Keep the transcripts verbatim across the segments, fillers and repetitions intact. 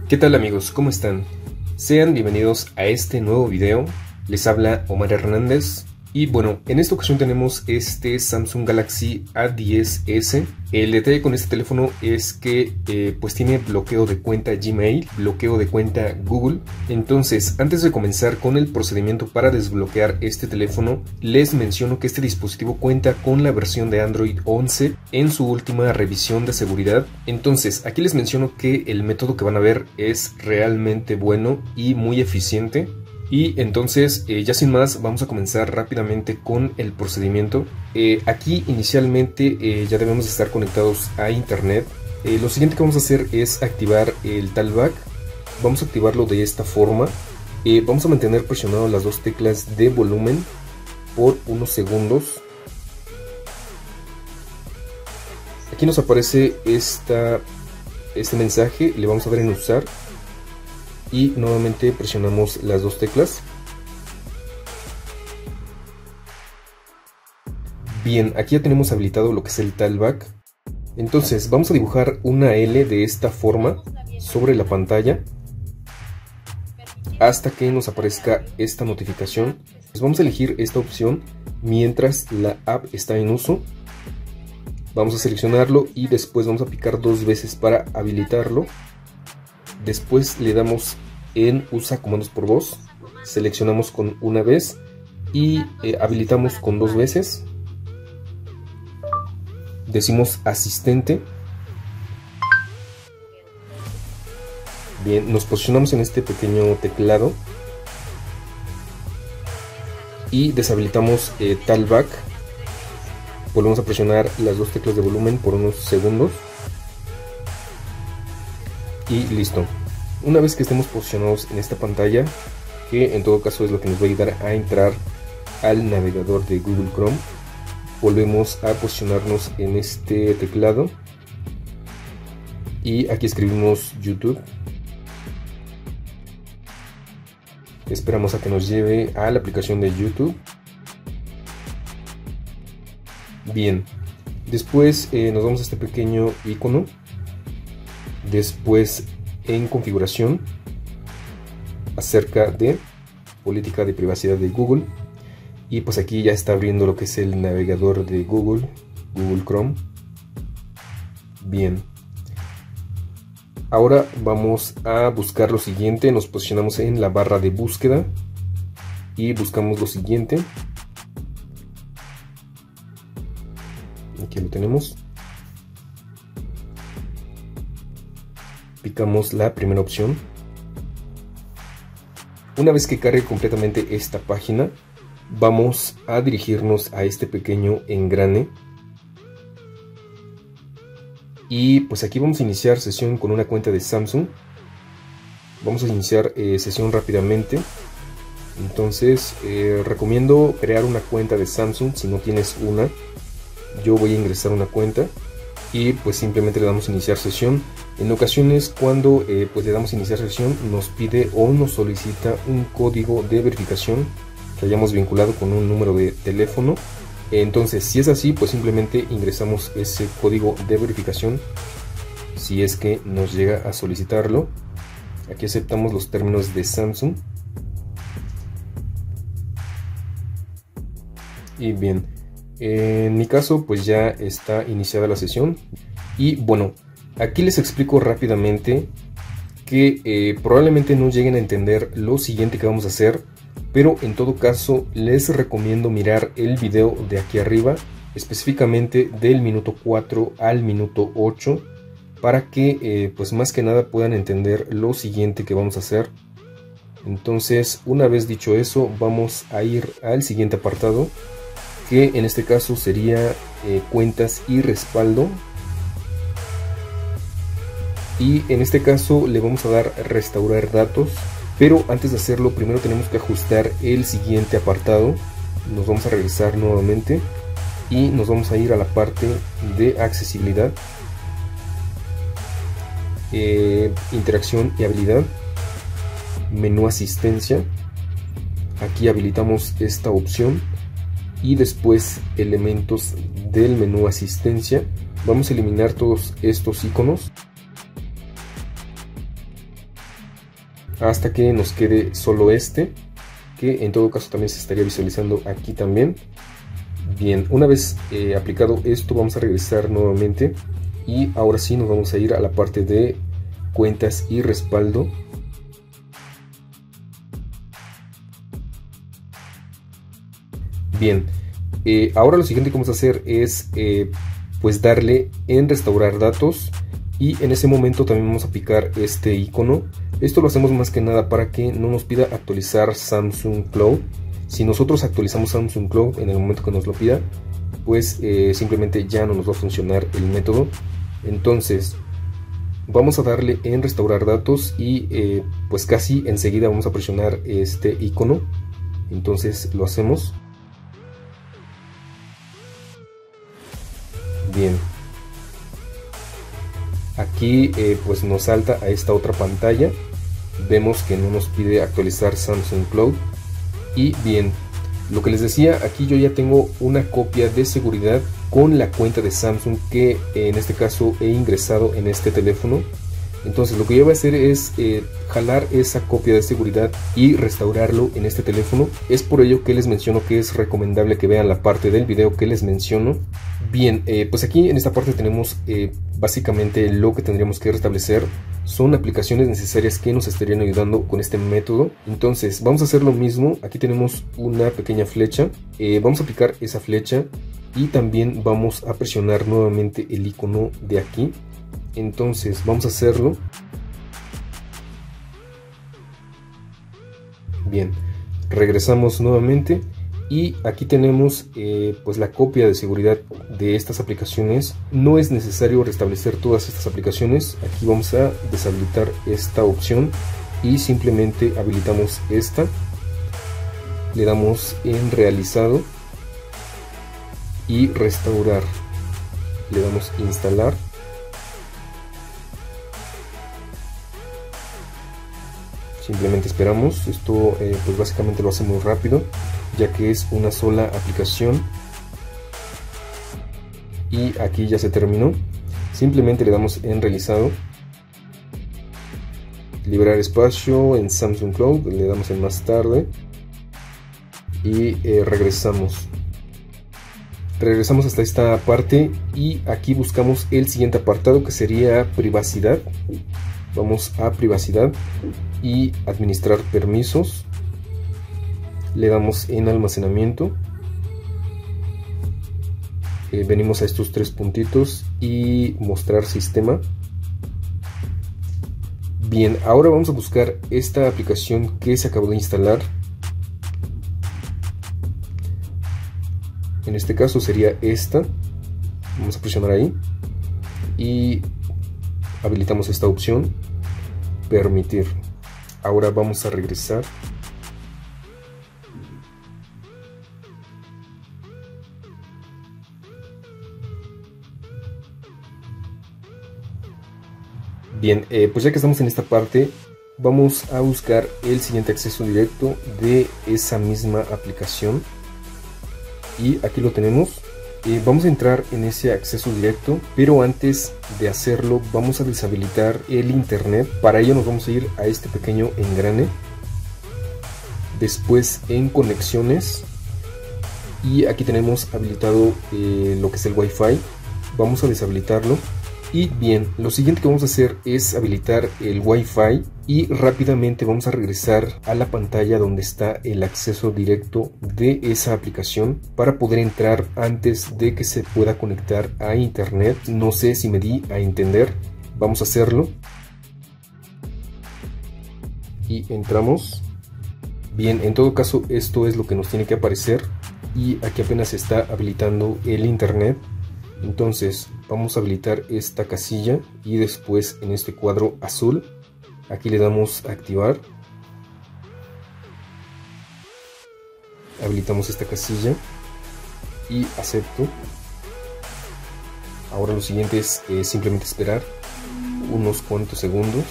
¿Qué tal amigos? ¿Cómo están? Sean bienvenidos a este nuevo video. Les habla Omar Hernández. Y bueno, en esta ocasión tenemos este Samsung Galaxy A diez ese. El detalle con este teléfono es que eh, pues tiene bloqueo de cuenta Gmail, bloqueo de cuenta Google. Entonces, antes de comenzar con el procedimiento para desbloquear este teléfono, les menciono que este dispositivo cuenta con la versión de Android once en su última revisión de seguridad. Entonces, aquí les menciono que el método que van a ver es realmente bueno y muy eficiente. Y entonces, eh, ya sin más, vamos a comenzar rápidamente con el procedimiento. Eh, aquí inicialmente eh, ya debemos estar conectados a internet. Eh, lo siguiente que vamos a hacer es activar el talkback. Vamos a activarlo de esta forma. Eh, vamos a mantener presionadas las dos teclas de volumen por unos segundos. Aquí nos aparece esta, este mensaje, le vamos a dar en usar. Y nuevamente presionamos las dos teclas. Bien, aquí ya tenemos habilitado lo que es el talkback. Entonces vamos a dibujar una L de esta forma sobre la pantalla hasta que nos aparezca esta notificación. Pues vamos a elegir esta opción mientras la app está en uso. Vamos a seleccionarlo y después vamos a picar dos veces para habilitarlo. Después le damos en usa comandos por voz, seleccionamos con una vez y eh, habilitamos con dos veces. Decimos asistente. Bien, nos posicionamos en este pequeño teclado y deshabilitamos eh, talkback. Volvemos a presionar las dos teclas de volumen por unos segundos. Y listo. Una vez que estemos posicionados en esta pantalla, que en todo caso es lo que nos va a ayudar a entrar al navegador de Google Chrome, volvemos a posicionarnos en este teclado y aquí escribimos YouTube. Esperamos a que nos lleve a la aplicación de YouTube. Bien, después eh, nos vamos a este pequeño icono. Después en configuración, acerca de política de privacidad de Google, y pues aquí ya está abriendo lo que es el navegador de Google, Google Chrome. Bien, ahora vamos a buscar lo siguiente. Nos posicionamos en la barra de búsqueda y buscamos lo siguiente. Aquí lo tenemos. Picamos la primera opción. Una vez que cargue completamente esta página, vamos a dirigirnos a este pequeño engrane. Y pues aquí vamos a iniciar sesión con una cuenta de Samsung. Vamos a iniciar eh, sesión rápidamente. Entonces eh, recomiendo crear una cuenta de Samsung si no tienes una. Yo voy a ingresar una cuenta y pues simplemente le damos a iniciar sesión. En ocasiones cuando eh, pues le damos a iniciar sesión nos pide o nos solicita un código de verificación que hayamos vinculado con un número de teléfono. Entonces si es así, pues simplemente ingresamos ese código de verificación si es que nos llega a solicitarlo. Aquí aceptamos los términos de Samsung. Y bien, en mi caso pues ya está iniciada la sesión. Y bueno, aquí les explico rápidamente que eh, probablemente no lleguen a entender lo siguiente que vamos a hacer, pero en todo caso les recomiendo mirar el video de aquí arriba, específicamente del minuto cuatro al minuto ocho, para que eh, pues más que nada puedan entender lo siguiente que vamos a hacer. Entonces, una vez dicho eso, vamos a ir al siguiente apartado, que en este caso sería eh, cuentas y respaldo. Y en este caso le vamos a dar restaurar datos, pero antes de hacerlo primero tenemos que ajustar el siguiente apartado. Nos vamos a regresar nuevamente y nos vamos a ir a la parte de accesibilidad, eh, interacción y habilidad, menú asistencia. Aquí habilitamos esta opción y después elementos del menú asistencia. Vamos a eliminar todos estos iconos hasta que nos quede solo este, que en todo caso también se estaría visualizando aquí también. Bien, una vez eh, aplicado esto, vamos a regresar nuevamente y ahora sí nos vamos a ir a la parte de cuentas y respaldo. Bien, eh, ahora lo siguiente que vamos a hacer es eh, pues darle en restaurar datos, y en ese momento también vamos a picar este icono. Esto lo hacemos más que nada para que no nos pida actualizar Samsung Cloud. Si nosotros actualizamos Samsung Cloud en el momento que nos lo pida, pues eh, simplemente ya no nos va a funcionar el método. Entonces vamos a darle en restaurar datos y eh, pues casi enseguida vamos a presionar este icono. Entonces lo hacemos. Bien, aquí eh, pues nos salta a esta otra pantalla. Vemos que no nos pide actualizar Samsung Cloud. Y bien, lo que les decía, aquí yo ya tengo una copia de seguridad con la cuenta de Samsung que en este caso he ingresado en este teléfono. Entonces lo que yo voy a hacer es eh, jalar esa copia de seguridad y restaurarlo en este teléfono. Es por ello que les menciono que es recomendable que vean la parte del video que les menciono. Bien, eh, pues aquí en esta parte tenemos eh, básicamente lo que tendríamos que restablecer. Son aplicaciones necesarias que nos estarían ayudando con este método. Entonces vamos a hacer lo mismo. Aquí tenemos una pequeña flecha. Eh, vamos a aplicar esa flecha y también vamos a presionar nuevamente el icono de aquí. Entonces vamos a hacerlo. Bien, regresamos nuevamente y aquí tenemos eh, pues la copia de seguridad de estas aplicaciones. No es necesario restablecer todas estas aplicaciones. Aquí vamos a deshabilitar esta opción y simplemente habilitamos esta. Le damos en realizado y restaurar. Le damos instalar. Simplemente esperamos. Esto eh, pues básicamente lo hace muy rápido, ya que es una sola aplicación. Y aquí ya se terminó. Simplemente le damos en realizado, liberar espacio en Samsung Cloud, le damos en más tarde y eh, regresamos. Regresamos hasta esta parte y aquí buscamos el siguiente apartado, que sería privacidad. Vamos a privacidad y administrar permisos. Le damos en almacenamiento. Eh, venimos a estos tres puntitos y mostrar sistema. Bien, ahora vamos a buscar esta aplicación que se acabó de instalar. En este caso sería esta. Vamos a presionar ahí y habilitamos esta opción, permitir. Ahora vamos a regresar. Bien, eh, pues ya que estamos en esta parte, vamos a buscar el siguiente acceso directo de esa misma aplicación. Y aquí lo tenemos. Eh, vamos a entrar en ese acceso directo, pero antes de hacerlo vamos a deshabilitar el internet. Para ello nos vamos a ir a este pequeño engrane, después en conexiones, y aquí tenemos habilitado eh, lo que es el Wi-Fi. Vamos a deshabilitarlo. Y bien, lo siguiente que vamos a hacer es habilitar el Wi-Fi y rápidamente vamos a regresar a la pantalla donde está el acceso directo de esa aplicación para poder entrar antes de que se pueda conectar a internet. No sé si me di a entender. Vamos a hacerlo y entramos. Bien, en todo caso esto es lo que nos tiene que aparecer y aquí apenas se está habilitando el internet. Entonces vamos a habilitar esta casilla y después en este cuadro azul aquí le damos a activar. Habilitamos esta casilla y acepto. Ahora lo siguiente es eh, simplemente esperar unos cuantos segundos.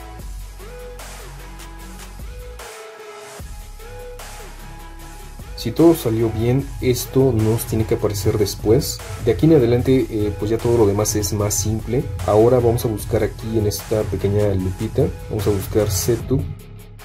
Si todo salió bien, esto nos tiene que aparecer después. De aquí en adelante, eh, pues ya todo lo demás es más simple. Ahora vamos a buscar aquí en esta pequeña lupita, vamos a buscar Setup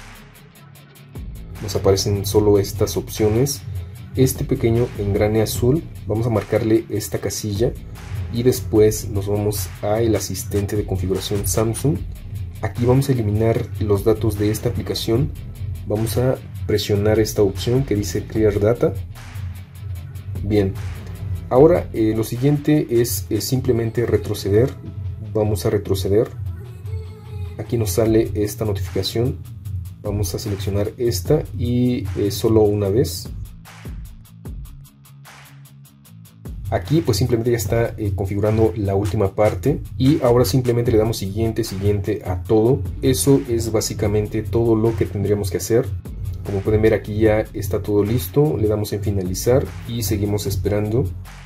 nos aparecen solo estas opciones. Este pequeño engrane azul, vamos a marcarle esta casilla y después nos vamos a el asistente de configuración Samsung. Aquí vamos a eliminar los datos de esta aplicación. Vamos a presionar esta opción que dice Clear Data. Bien, ahora eh, lo siguiente es, es simplemente retroceder. Vamos a retroceder. Aquí nos sale esta notificación. Vamos a seleccionar esta y eh, solo una vez. Aquí pues simplemente ya está eh, configurando la última parte y ahora simplemente le damos siguiente, siguiente a todo. Eso es básicamente todo lo que tendríamos que hacer. Como pueden ver, aquí ya está todo listo, le damos en finalizar y seguimos esperando.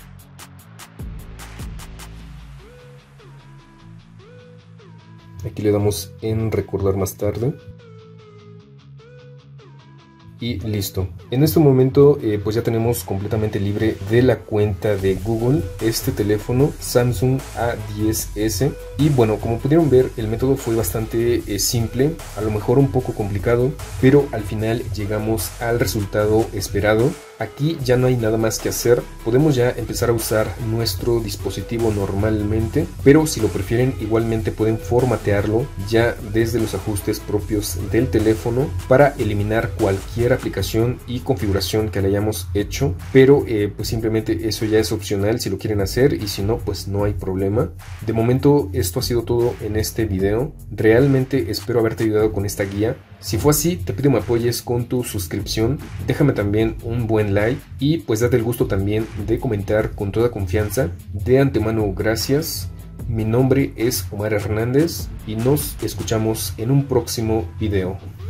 Aquí le damos en recordar más tarde. Y listo. En este momento eh, pues ya tenemos completamente libre de la cuenta de Google este teléfono Samsung A diez ese. Y bueno, como pudieron ver, el método fue bastante eh, simple, a lo mejor un poco complicado, pero al final llegamos al resultado esperado. Aquí ya no hay nada más que hacer, podemos ya empezar a usar nuestro dispositivo normalmente, pero si lo prefieren igualmente pueden formatearlo ya desde los ajustes propios del teléfono para eliminar cualquier aplicación y configuración que le hayamos hecho, pero eh, pues simplemente eso ya es opcional si lo quieren hacer, y si no pues no hay problema. De momento esto ha sido todo en este video, realmente espero haberte ayudado con esta guía. Si fue así, te pido me apoyes con tu suscripción, déjame también un buen like y pues date el gusto también de comentar con toda confianza. De antemano, gracias. Mi nombre es Omar Hernández y nos escuchamos en un próximo video.